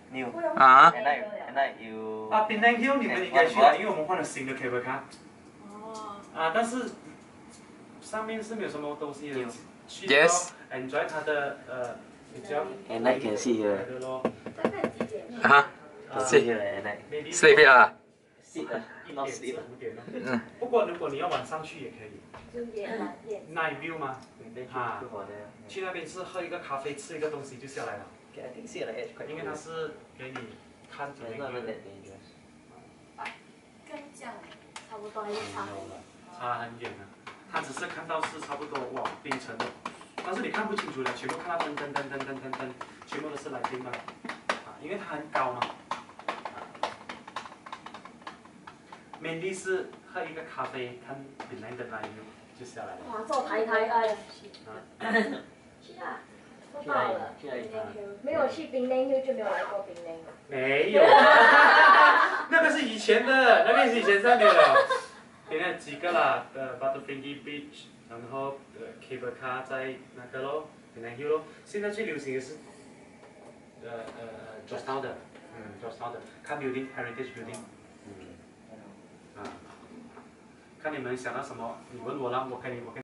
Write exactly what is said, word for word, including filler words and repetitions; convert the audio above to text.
New 啊 at night at night you 啊，Penang Hill 你们应该去了，因为我们换了新的 cable car。 哦。 啊，但是上面是没有什么东西的，去 Yes 到 enjoy 它的呃比较 at night can see here 的咯。 大概几点？ 啊 can see here at night maybe ，sleep here 啊， sit 啊一 not 点至 sleep 五点咯。 嗯， 不过如果你要晚上去也可以九点晚点。 ，night view 嘛， maybe Ah. go for there 去那边是喝一个咖啡，吃一个东西就下来了， okay I think sit at the edge quite 因为它是给你看整 it's 个 not even 的 that dangerous 跟这样差不多还是差很远。 差很远的，它只是看到是差不多哇冰城的，但是你看不清楚的，全部看到灯灯灯灯灯灯灯，全部都是来宾嘛，啊，因为它很高嘛。Mandy 是喝一个咖啡，看本来的那一就下来了。 哇，做台台哎。 啊， 去啊，都去到了哪里去哪里没有去槟榔 Hill 就没有来过槟榔了。 没有，那个是以前的，那个是以前上面的。现在几个啦，呃 ，Butterfinger Beach， 然后呃 Cable Car 在那个咯 Penang Hill 咯。现在最流行的是，呃呃 Georgetown 的，嗯 Georgetown 的，看 building heritage building， 嗯啊，看你们想到什么，你问我啦，我跟你我跟。